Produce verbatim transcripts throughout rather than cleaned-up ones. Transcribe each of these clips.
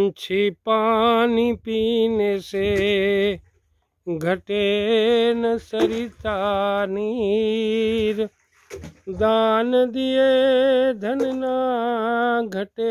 पंछी पानी पीने से घटे न सरिता नीर, दान दिए धन ना घटे,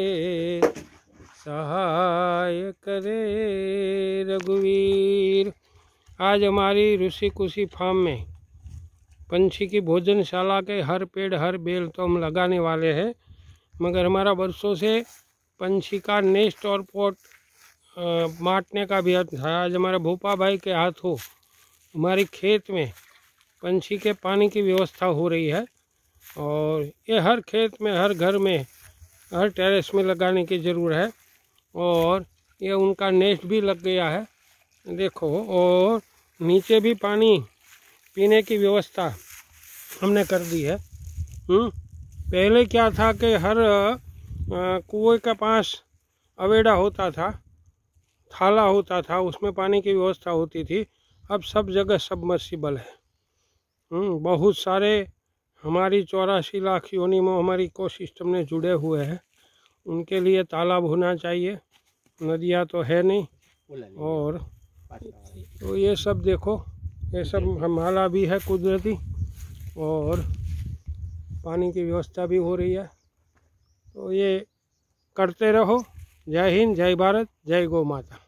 सहाय करे रघुवीर। आज हमारी ऋषि कुशी फार्म में पंछी की भोजनशाला के हर पेड़ हर बेल तो हम लगाने वाले हैं, मगर हमारा वर्षों से पंछी का नेस्ट और पोट बांटने का भी था। आज हमारे भोपा भाई के हाथों हमारी खेत में पंछी के पानी की व्यवस्था हो रही है, और ये हर खेत में हर घर में हर टेरेस में लगाने की ज़रूर है। और ये उनका नेस्ट भी लग गया है देखो, और नीचे भी पानी पीने की व्यवस्था हमने कर दी है। हुँ? पहले क्या था कि हर कुएं के पास अवेड़ा होता था, थाला होता था, उसमें पानी की व्यवस्था होती थी। अब सब जगह सबमर्सिबल है। बहुत सारे हमारी चौरासी लाख योनि में हमारी इको सिस्टम में जुड़े हुए हैं, उनके लिए तालाब होना चाहिए। नदियाँ तो है नहीं, और तो ये सब देखो, ये सब हमारा भी है कुदरती, और पानी की व्यवस्था भी हो रही है। तो ये करते रहो। जय हिंद, जय भारत, जय गौ माता।